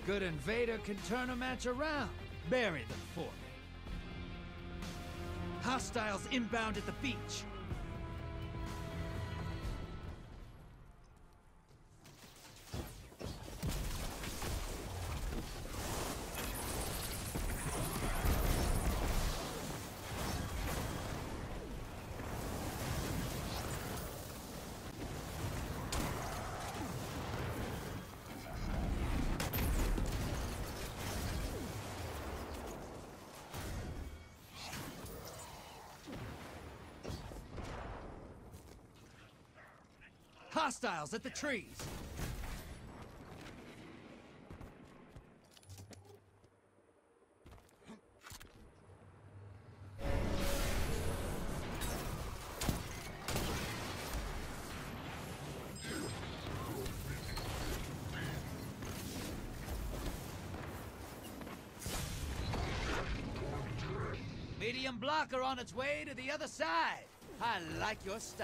good invader can turn a match around. Bury them for me. Hostiles inbound at the beach. Hostiles at the trees! Medium blocker on its way to the other side. I like your style.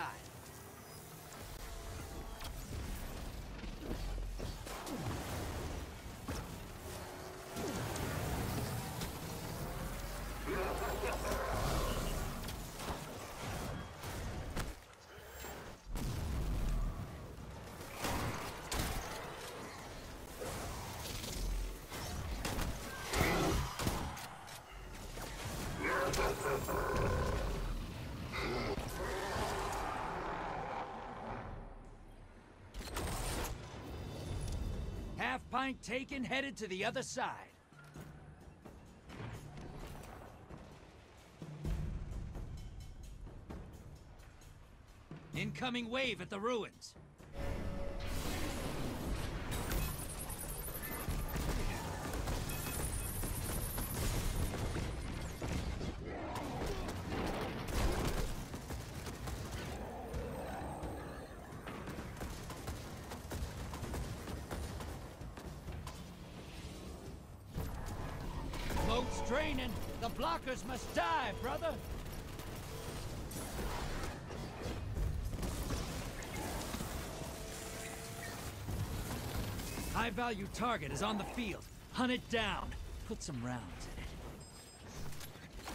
Half pint taken, headed to the other side. Incoming wave at the ruins. Boat's draining. The blockers must die, brother. High-value target is on the field. Hunt it down. Put some rounds in it.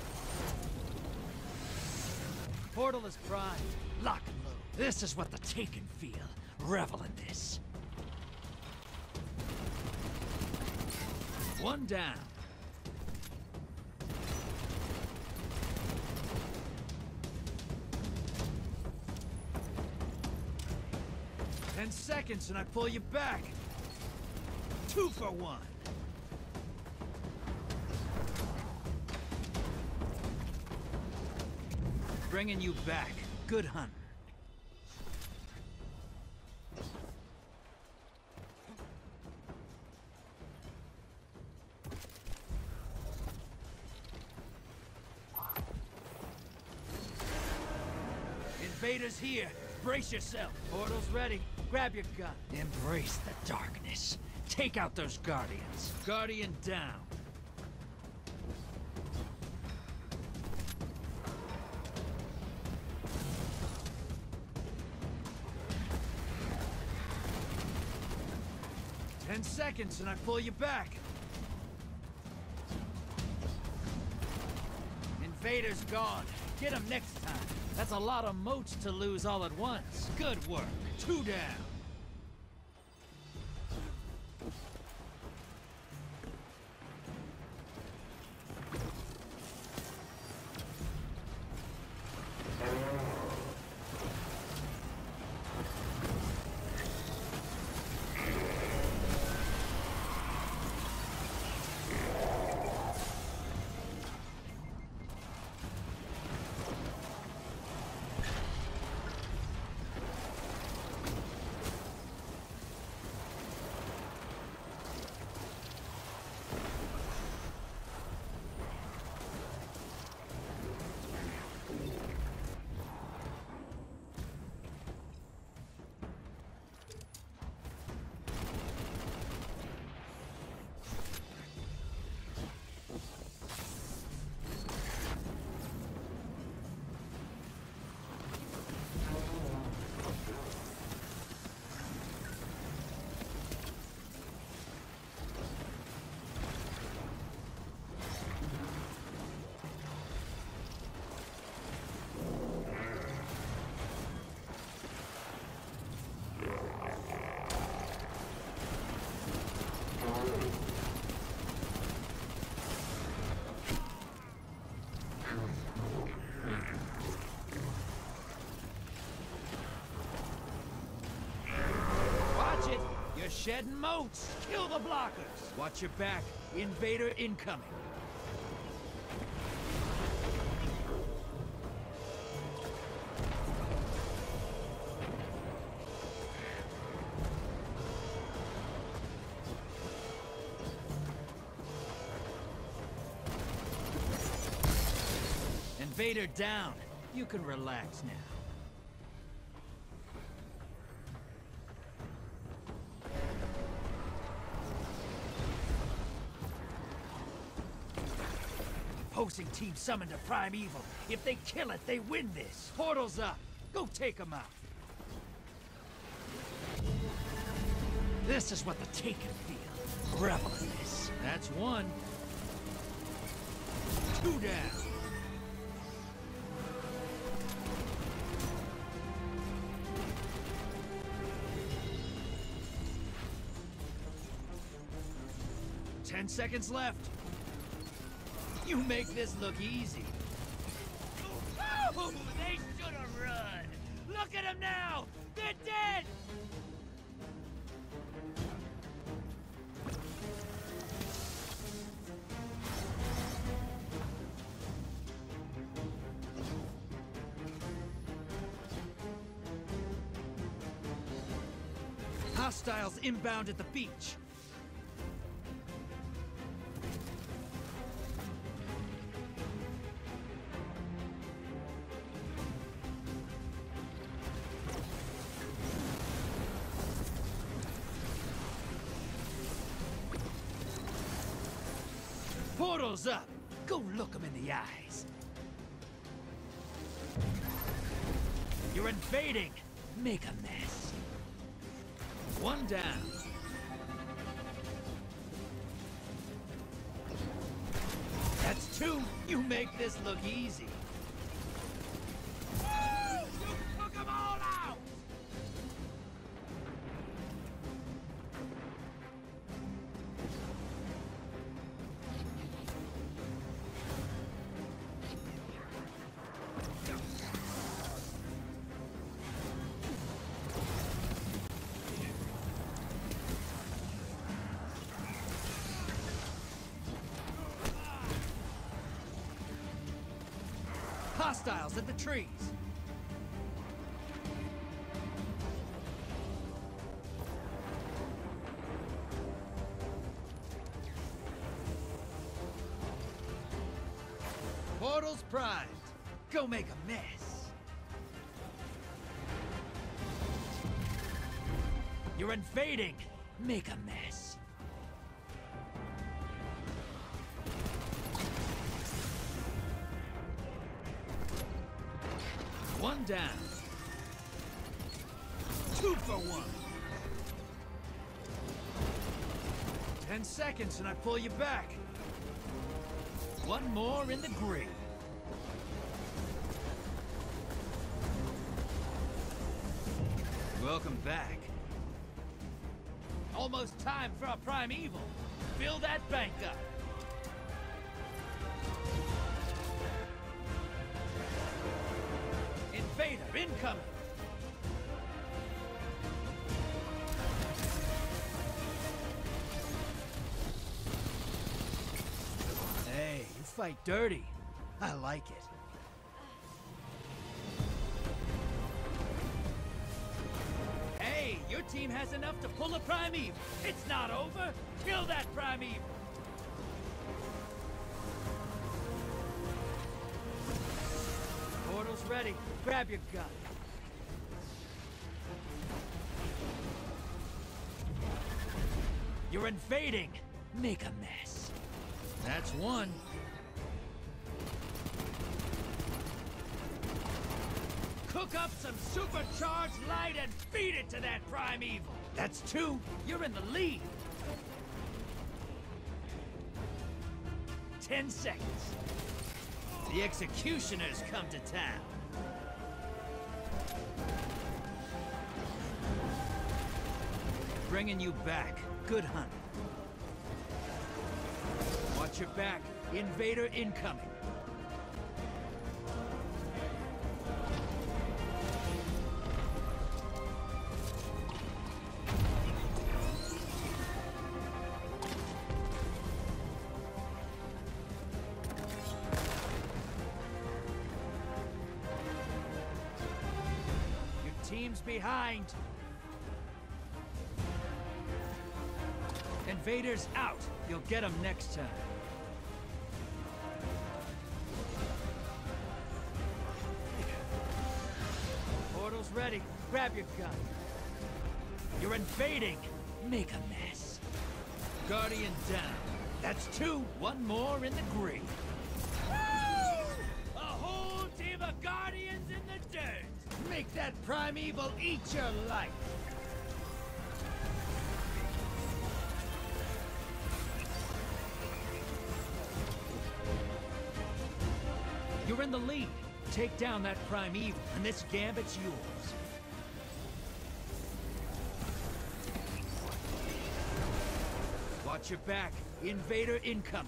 Portal is primed. Lock and load. This is what the Taken feel. Revel in this. One down. Ten seconds and I pull you back. 2 for 1. Bringing you back. Good hunt. Invaders here. Brace yourself. Portal's ready. Grab your gun. Embrace the darkness. Take out those Guardians. Guardian down. Ten seconds and I pull you back. Invaders gone. Get them next time. That's a lot of moats to lose all at once. Good work. 2 down. shedding moats. Kill the blockers. Watch your back. Invader incoming. Invader down. You can relax now. Opposing team summoned a primeval. If they kill it, they win this. Portal's up. Go take them out. This is what the Taken feel. Revel in this. That's one. Two down. Ten seconds left. You make this look easy. Oh, they should have run. Look at them now. They're dead. Hostiles inbound at the beach. Portal's up. Go look them in the eyes. You're invading. Make a mess. One down. That's two. You make this look easy. You took them all out! Hostiles at the trees. Portal's primed. Go make a mess. You're invading. Make a mess. One down. 2 for 1. 10 seconds and I pull you back. One more in the grave. Welcome back. Almost time for a primeval. Fill that bank up. Invader incoming! Hey, you fight dirty. I like it. Hey, your team has enough to pull a primeval. It's not over. Kill that primeval. Portal's ready. Grab your gun. You're invading. Make a mess. That's one. Cook up some supercharged light and feed it to that primeval. That's two. You're in the lead. 10 seconds. The executioners come to town. Bringing you back. Good hunt. Watch your back. Invader incoming. Team's behind. Invaders out. You'll get them next time. Portal's ready. Grab your gun. You're invading. Make a mess. Guardian down. That's 2. 1 more in the grave. A whole team of Guardians in the dirt. Make that primeval eat your life. You're in the lead. Take down that primeval, and this gambit's yours. Watch your back. Invader incoming.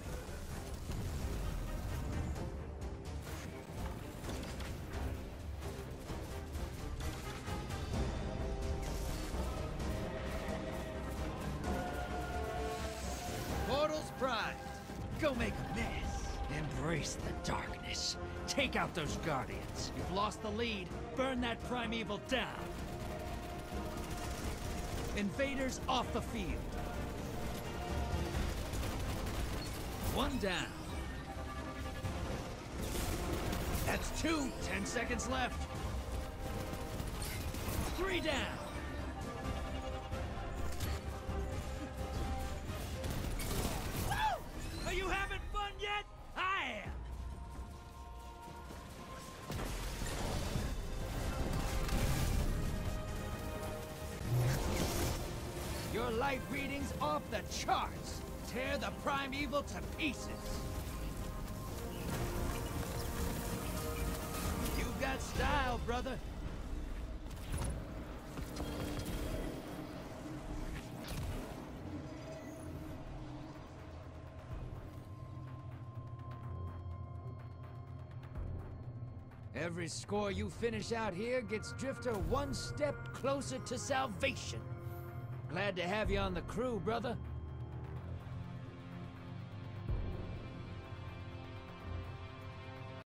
Portal's primed. Go make a mess. Embrace the darkness. Take out those Guardians. You've lost the lead. Burn that primeval down. Invaders off the field. 1 down. That's 2. 10 seconds left. 3 down. Woo! Are you having fun yet? I am. Your light reading's off the charts. Tear the primeval to pieces. You've got style, brother. Every score you finish out here gets Drifter 1 step closer to salvation. Glad to have you on the crew, brother.